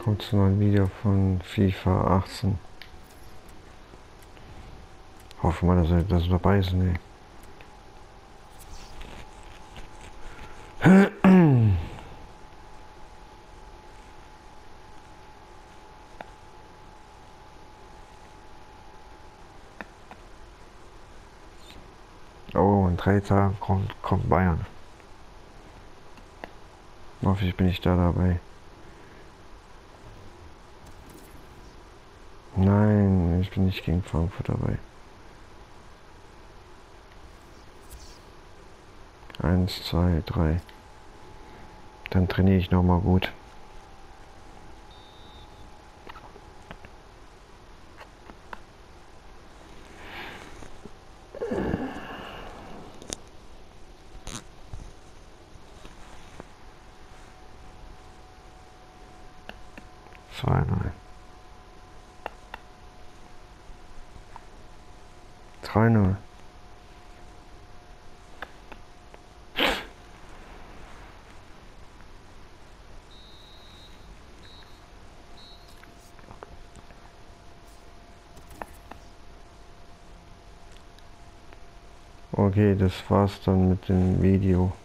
Kurz mal ein Video von FIFA 18. Hoffen wir, dass wir dabei sind. Oh, in 3 Tagen kommt Bayern. Hoffentlich bin ich da dabei. Nein, ich bin nicht gegen Frankfurt dabei. 1, 2, 3. Dann trainiere ich noch mal gut. Zweimal. 3-0. Okay, das war's dann mit dem Video.